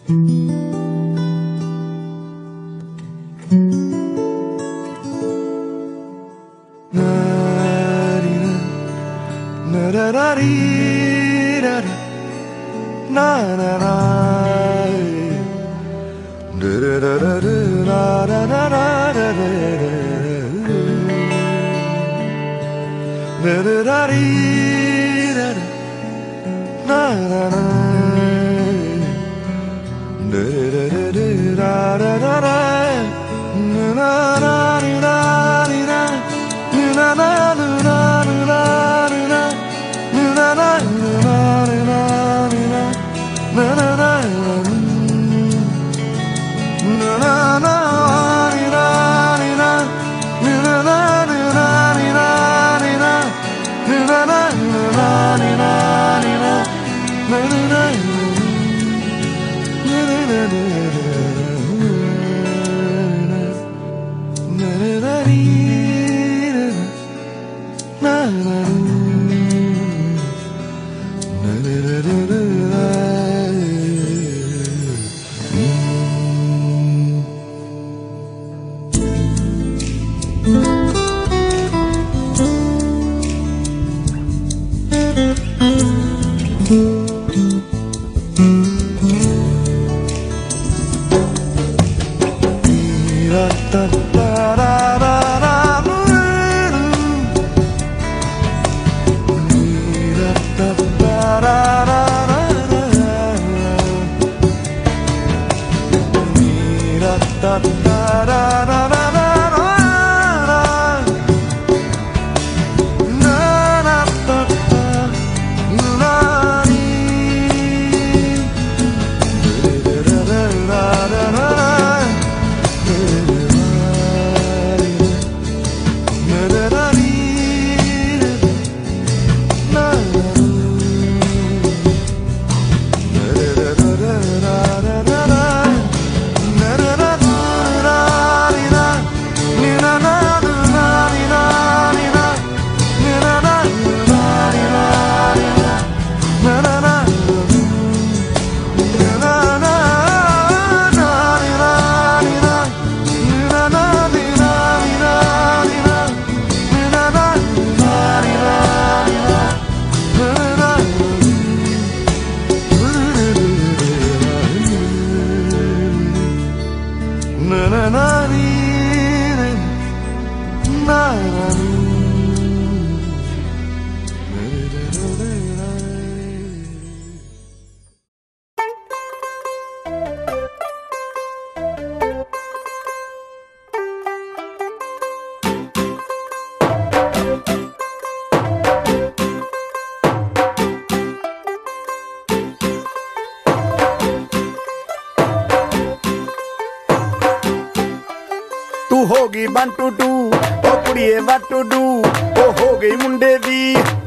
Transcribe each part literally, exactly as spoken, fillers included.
होगी one two two ओ कुड़िए व्हाट टू डू ओ हो गई मुंडे दी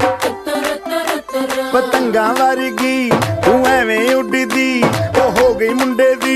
पतंगा वर्गी तू एवें उड़दी ओ हो गई मुंडे दी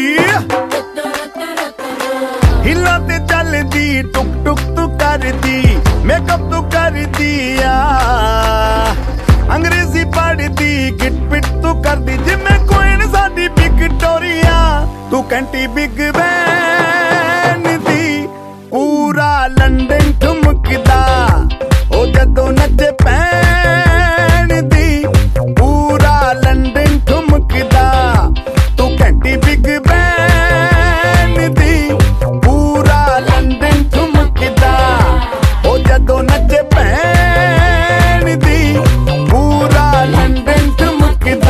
हिला ते चलदी टुक टुक तू करदी मेकअप तू करदी आ अंग्रेजी पढ़दी गिट पिट तू करदी जिमें क्वीन साडी विक्टोरिया तू कैंटी बिग बैन दी पूरा लंदन ठुमकदा ओ जदों नचे पैन दी पूरा लंदन ठुमकदा तू कैंटी बिग बैन दी पूरा लंदन ठुमकदा ओ जदों नचे पैन दी पूरा लंदन ठुमकदा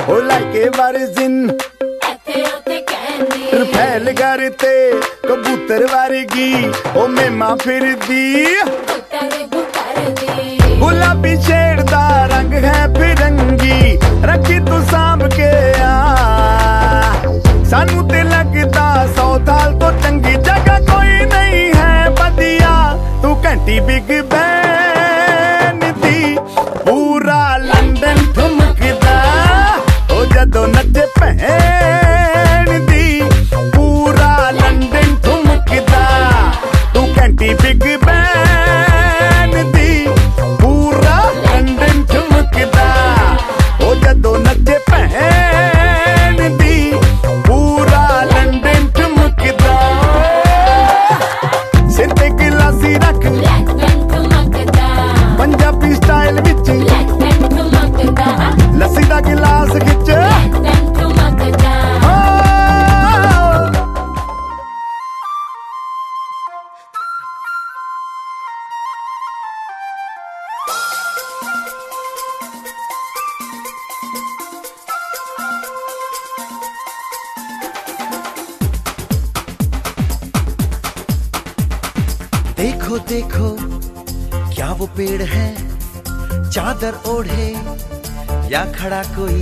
ओ लाइके वर्जिन रफेल करते कबूतर वर्गी ओ मेमा फिरदी गुलाबी शेर दा रंग है फिरंगी रखी तू सांभ के आ सानू ते लगदा सौ साल तो चंगी जगह कोई नहीं है बदिया तू घंटी बिग बैन दी पूरा लंदन ठुमकदा ओ जदों नचे भैन दी पूरा लंदन ठुमकदा तू घंटी बिग बैन दी पूरा लंदन ठुमकदा ओ जदों नचे भैन दी पूरा लंदन ठुमकदा सिर ते गिलासी रख पंजाबी स्टाइल विच लस्सी दा गिलास खिच देखो देखो क्या वो पेड़ है चादर ओढ़े या खड़ा कोई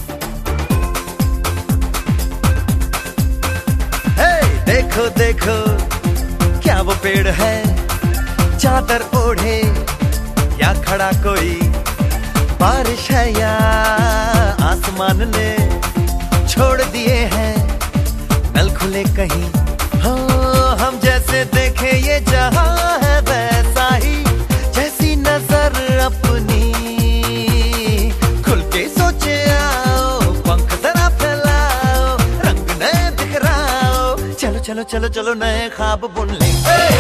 हे देखो देखो क्या वो पेड़ है चादर ओढ़े या खड़ा कोई बारिश है या आसमान ने छोड़ दिए हैं नल खुले कहीं हो हम जैसे देखे ये जहां है वैसा ही जैसी नजर अपनी खुल के सोचे आओ पंख जरा फैलाओ रंग नए बिखराओ चलो चलो चलो चलो नए ख्वाब बुन ले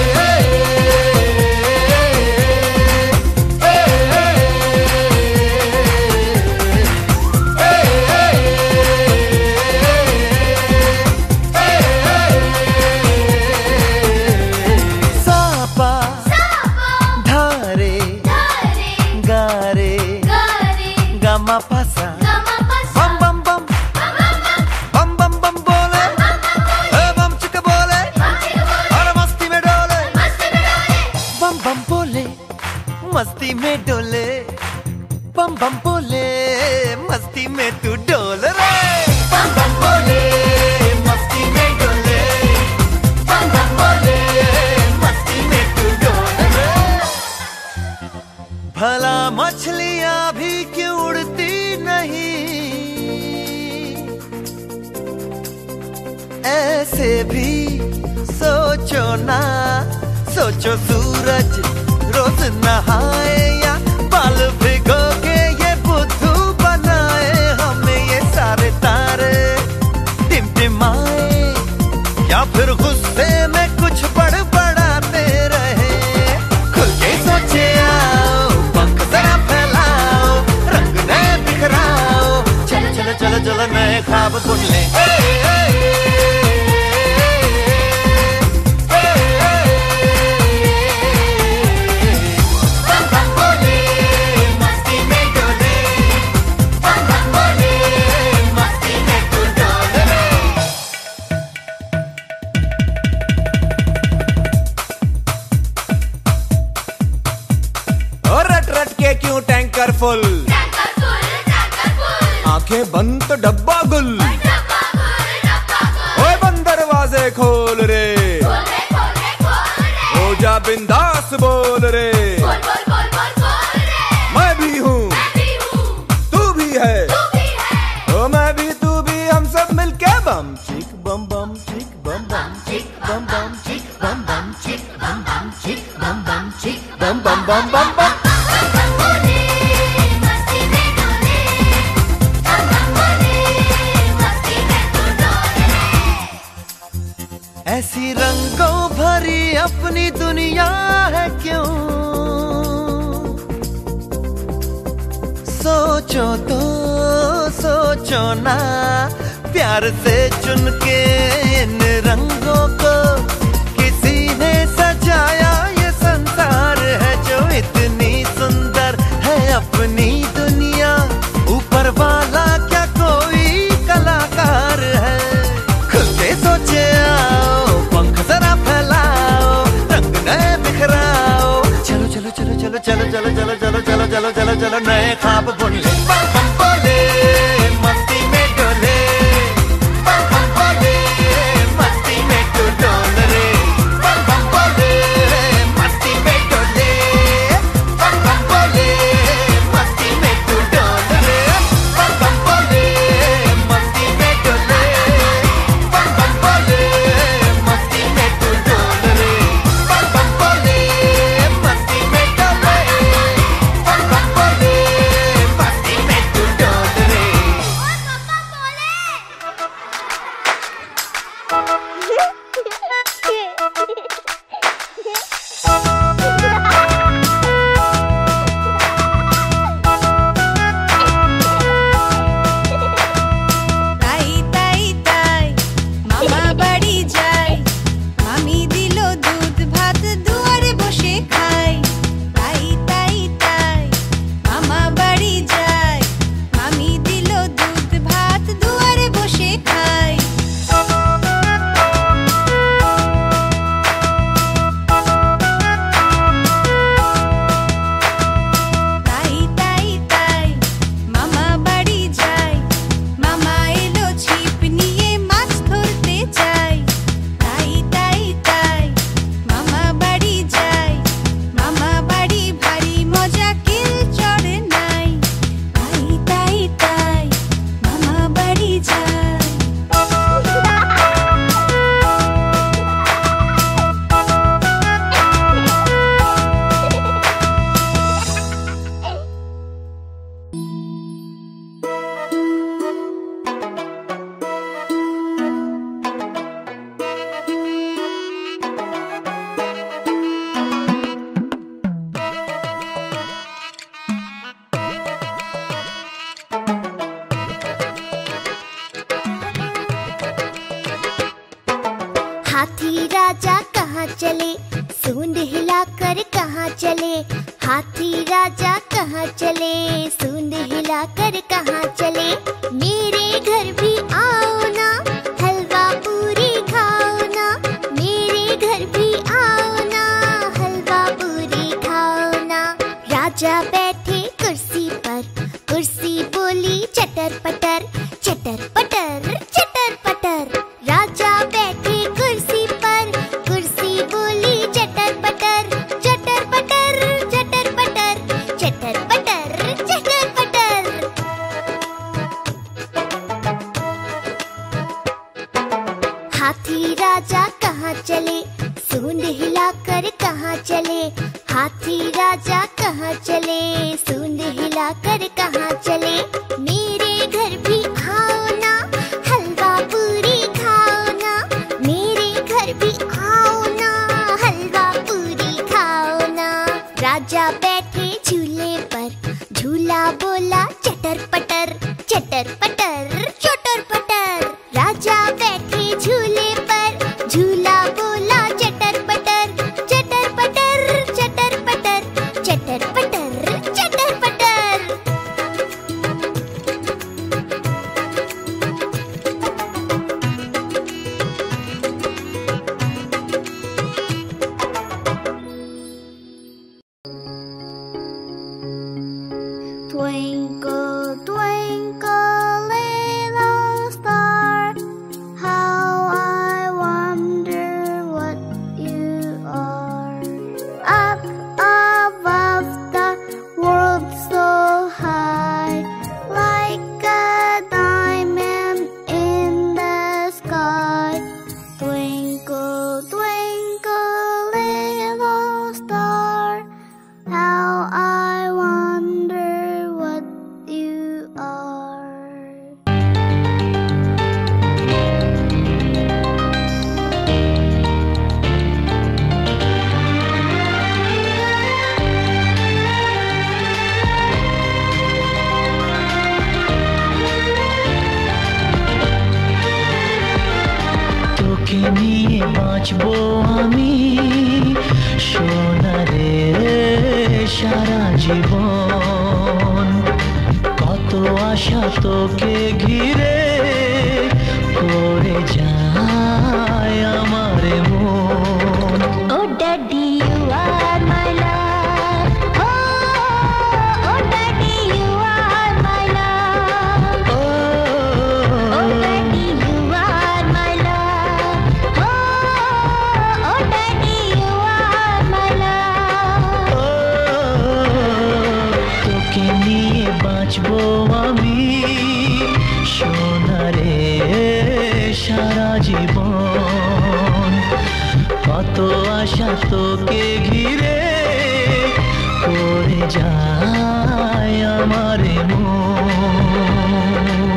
Pasa bam bam bam bam bam bam bole hey bam chika bole aur masti mein dole bam bam bole masti mein dole bam bam bole masti mein tu dole re bam bam bole masti mein dole bam bam bole masti mein tu dole re भला मछलियां भी क्यों उड़ती ऐसे भी सोचो ना सोचो सूरज रोज नहाए या बाल भिगो के ये बुद्धू बनाए हमें ये सारे तारे टिमटिमाए या फिर गुस्से में कुछ बड़बड़ाते रहे खुल के सोचे आओ पंख जरा फैलाओ रंग नए बिखराओ चलो चलो चलो चलो नए ख्वाब बुन ले क्यों टैंकर फुल आंखें बंद तो डब्बा गुल ओए बंद दरवाजे खोल रे हो जा बिंदास बोल रे मैं भी हूँ तू भी है ओ मैं भी तू भी हम सब मिलके बम चिक बम बम चिक बम बम चिक बम बम चिक बम बम चिक बम बम चिक बम बम चिक बम बम बम बम बम ऐसी रंगों भरी अपनी दुनिया है क्यों सोचो तो सोचो ना प्यार से चुन के इन रंगों को किसी ने सजाया ये संसार है जो इतनी सुंदर है अपनी दुनिया ऊपर वाला क्या को चलो चलो चलो चलो चलो चलो चलो चलो नए ख्वाब बुन ले। बम बम बोले मस्ती में डोले, बम बम बोले मस्ती में तू डोल रे, बम बम बोले मस्ती में डोले, बम बम बोले मस्ती में तू डोल रे, बम बम बोले मस्ती में डोले, बम बम बोले मस्ती में तू डोल रे, बम बम बोले मस्ती में डोले, बम बम बोले मस्ती में तू डोल रे। তাই তাই তাই মামা বাড়ি যাই, মামি দিল দুধ ভাত দুয়ারে বসে খাই। তাই তাই তাই মামা বাড়ি যাই, মামি দিল দুধ ভাত দুয়ারে বসে খাই। তাই তাই তাই মামা বাড়ি যাই, মামা এলো ছিপ নিয়ে মাছ ধরতে চাই। তাই তাই তাই মামা বাড়ি যাই, মামা বাড়ি ভারী মজা কিল চড়ে নাই। তাই তাই তাই মামা বাড়ি যাই। हाथी राजा कहाँ चले, सूंड हिलाकर कहाँ चले। हाथी राजा कहाँ चले, सूंड हिलाकर कहाँ चले। मेरे घर भी आओ ना, हलवा पूरी खाओ ना। मेरे घर भी आओ ना, हलवा पूरी खाओ ना। राजा बैठे कुर्सी पर, कुर्सी बोली चटर पटर, चटर पटर चटर पटर। राजा बैठे कुर्सी पर, कुर्सी बोली चटर पटर, चटर पटर चटर पटर, चटर पटर चटर पटर। हाथी राजा कहाँ चले, सूंड हिलाकर कहाँ चले। हाथी राजा कहाँ चले, सूंड हिलाकर कहाँ चले। मेरे घर भी आओ ना, हलवा पूरी खाओ ना। मेरे घर भी आओ ना, हलवा पूरी खाओ ना। राजा बैठे झूले पर, झूला बोला चटर पटर, चटर पटर चटर पटर। राजा बैठे झूले पर, झूला बोला चटर पटर, चटर पटर चटर पटर, चटर पटर चटर पटर। Twinkle, twinkle, little star, how I wonder what you are. Up above the world so high, like a diamond in the sky. Twinkle, twinkle, little star, how I wonder what you are. তোকে নিয়ে বাঁচবো আমি সোনারে সারা জীবন। কত আশা তোকে ঘিরে করে যায় আমার মন। Oh daddy, you are my love. Oh কত আশা তোকে ঘিরে করে যায় আমার মন।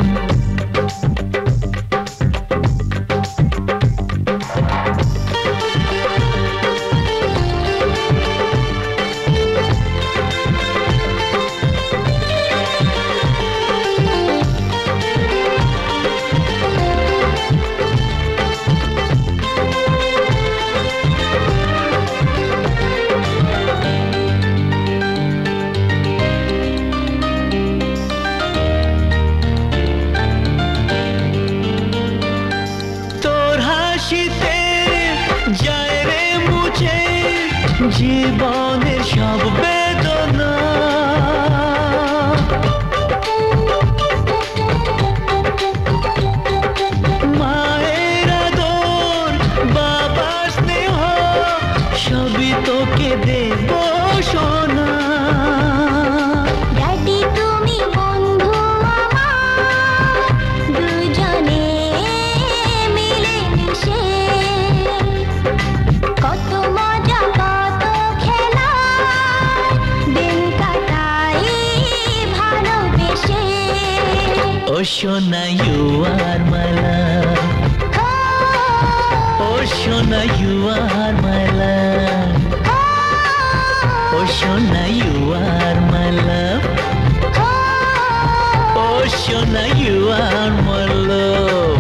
জীবনের সব বেদনা মায়ের আদর বাবার স্নেহ সবই তোকে দেব সোনা। ড্যাডি তুমি বন্ধু আমার, দুজনে মিলে মিশে কত মজা কত খেলা দিন কাটাই ভালোবেসে। ও সোনা you are my love, ও সোনা you are my love, ও সোনা you are my love, ও সোনা you are my love.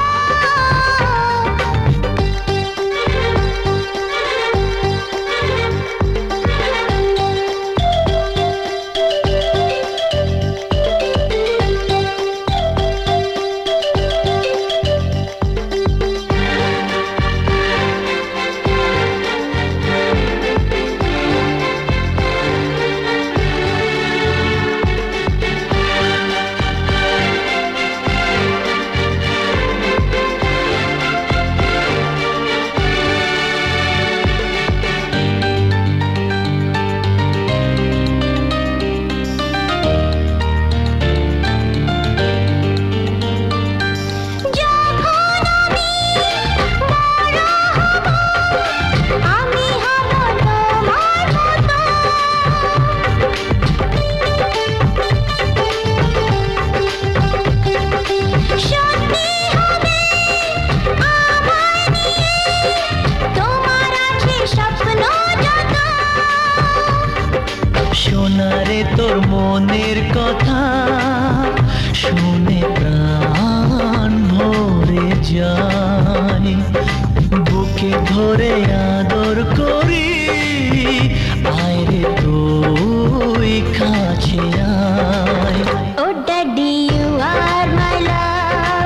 সোনারে তোর মনের কথা শুনে প্রাণ ভরে যায়, বুকে ধরে আদর করি আয় রে তুই কাছে আয়। ও daddy you are my love,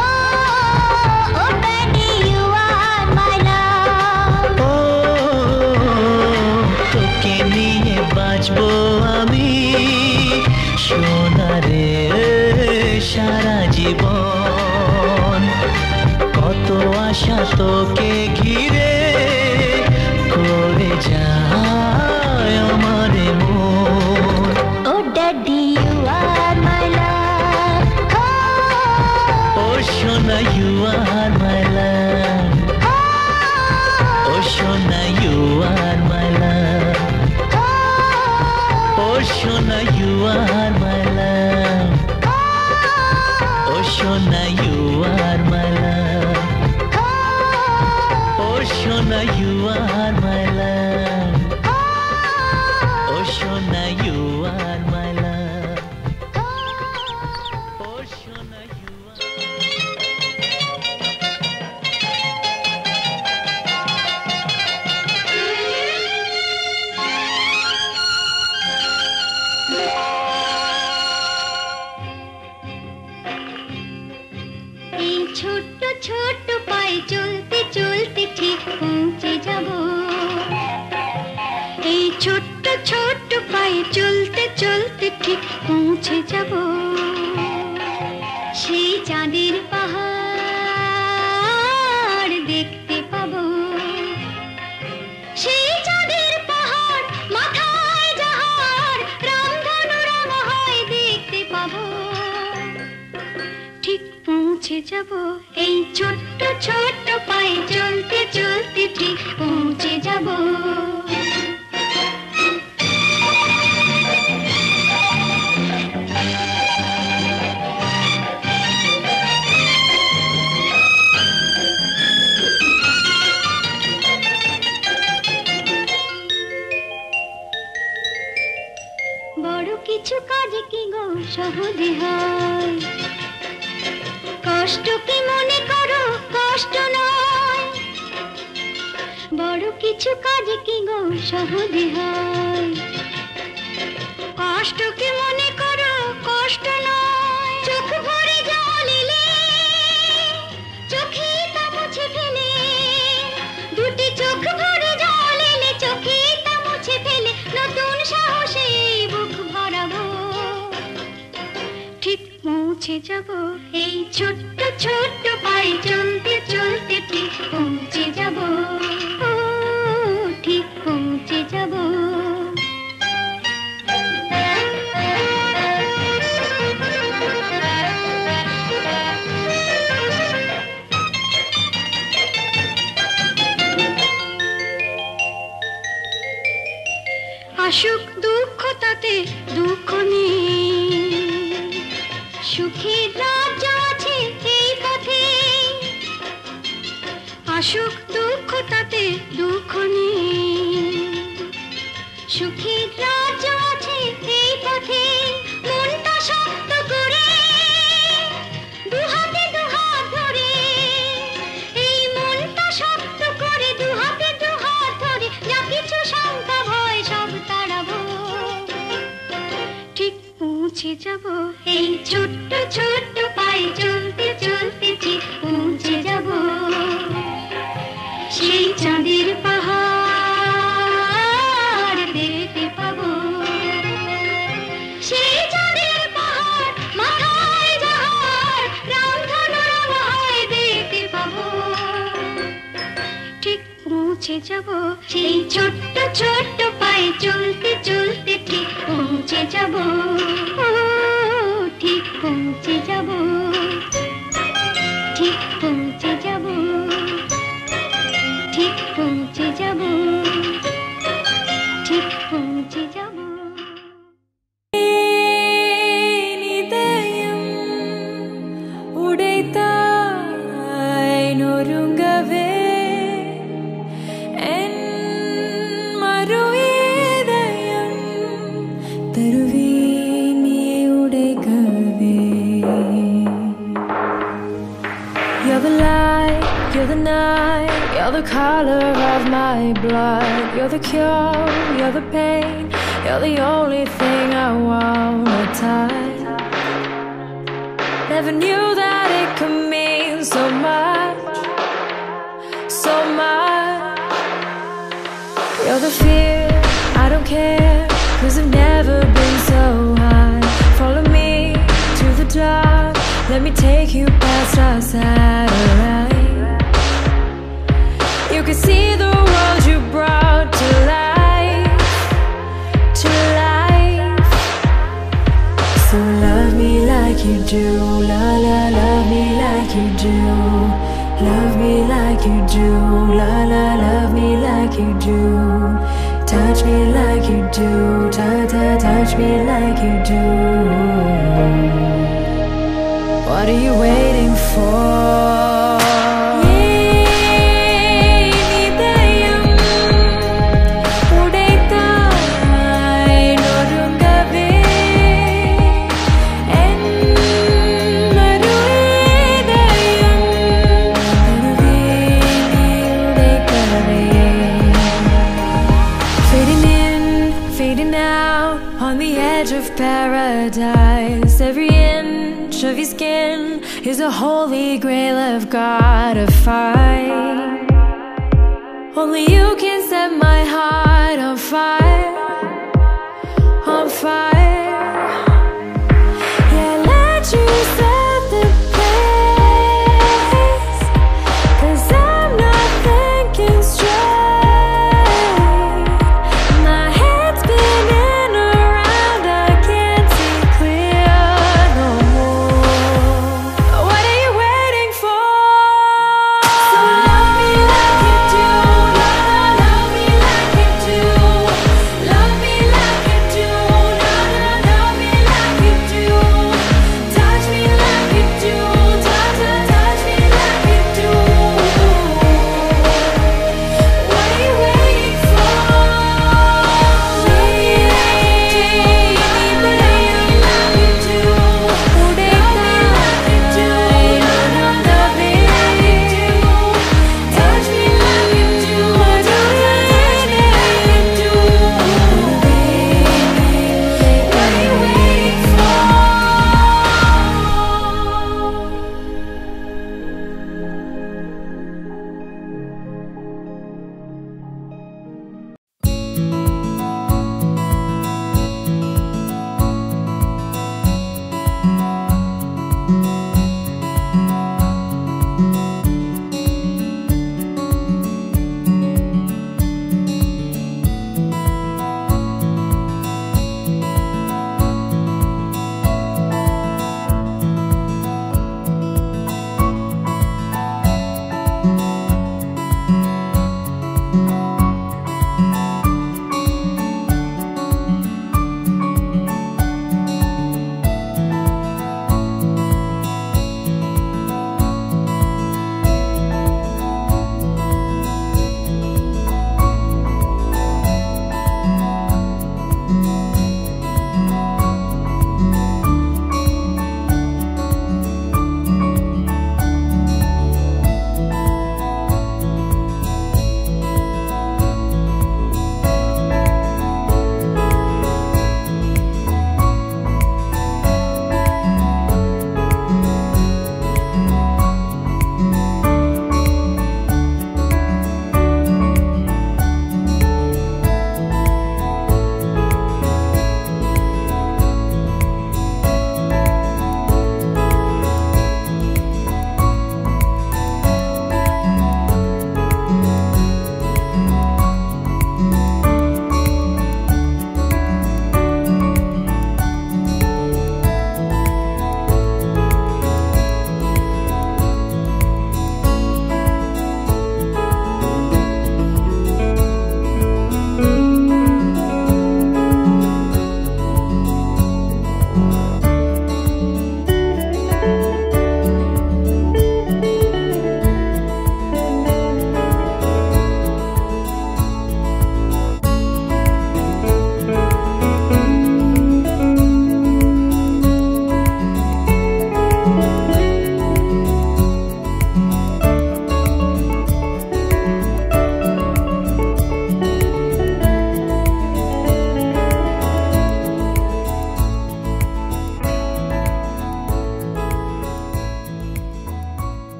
ও daddy you are my love. ও তোকে নিয়ে বাঁচবো আমি সোনারে সারা জীবন, কত আশা তোকে ঘিরে করে যায় আমার মন। ও daddy you are my love, ও সোনা you are my love, ও সোনা you are my love, ও সোনা you are my love, ও সোনা you are my love, ও সোনা you are my love, ও সোনা you are my love, ও সোনা you are এই ছোট্ট ছোট্ট পায়ে চলতে চলতে ঠিক পৌঁছে যাব, এই ছোট্ট ছোট্ট পায়ে চলতে চলতে ঠিক পৌঁছে যাব সেই চাঁদের পাহাড় দেখতে পাবো, সেই চাঁদের পাহাড় মাথায় যাহার রামধনু রঙ হয় দেখতে পাবো, ঠিক পৌঁছে পৌঁছে যাব এই ছোট্ট ছোট্ট পায়ে চলতে চলতে ঠিক পৌঁছে যাব বড় কিছু কাজ কি গো সহজে হয় কষ্ট কি মনে করো কষ্ট নয় বড় কিছু কাজ কি গো সহজে হয় কষ্ট কি মনে করো কষ্ট নয় চোখ ভরে জল এলে চোখে তা মুছে ফেলে দুটি চোখ ভরে জল এলে চোখে তা মুছে ফেলে নতুন সাহসে বুক ভরাবো ঠিক পৌঁছে যাব এই ছোট্ট ছোট্ট পায়ে চলতে চলতে ঠিক পৌঁছে যাব ও ঠিক পৌঁছে যাব আসুক দুঃখ তাতে দুঃখ নেই সুখের রাজ্য আছে এই পথে আসুক দুঃখ তাতে দুঃখ নেই সুখের রাজ্য আছে এই পথে মনটা শক্ত করে দুহাতে দুহাত ধরে এই মনটা শক্ত করে দুহাতে দুহাত ধরে যা কিছু শঙ্কা ভয় সব তাড়াবো ঠিক পৌঁছে যাব এই ছোট্ট ছোট্ট পায়ে চলতে চলতে ঠিক পৌঁছে যাব সেই চাঁদের পাহাড় দেখতে পাবো সেই চাঁদের পাহাড় মাথায় যাহার রামধনু রামায় দেখতে পাবো ঠিক পৌঁছে যাব সেই ছোট্ট ছোট্ট পায়ে চলতে চলতে ঠিক পৌঁছে যাব ও ঠিক পৌঁছে যাব ঠিক পৌঁছে যাব ঠিক পৌঁছে যাব ঠিক পৌঁছে যাব உடைத்தாய் நொறுங்கவே என் மறு இதயம் தருவேன் நீ உடைக்கவே You're the light, you're the night, you're the color of my blood. You're the cure, you're the pain, you're the only thing I wanna touch. Never knew that it could mean so much, so much. You're the fear, I don't care, 'cause I've never been so high. Follow me to the dark, let me take you past our satellite. You can see the world you brought to life, to life. So love me like you do, la la, love me like you do. Love me like you do, la la, love me like you do. Touch me like you do, ta ta, touch me like you do. What are you waiting for? Paradise, every inch of your skin is a holy grail I've gotta find. Only you can set my heart on fire, on fire.